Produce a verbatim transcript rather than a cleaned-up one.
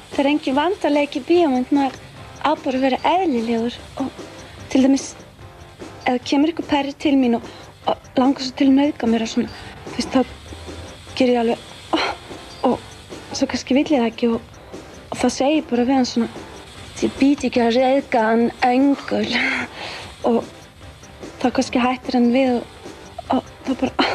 það er engin vandaleiki bíómynd, maður á bara að vera eðlilegur og til dæmis ef það kemur ykkur perri til mín og, og langar svo til að nauðga mér og svona, þú veist, þá ger ég alveg oh, og svo kannski vill ég það ekki og, og þá segi ég bara við hann svona ég být ekki að reiðga hann öngul og þá kannski hættir hann við og, og þá bara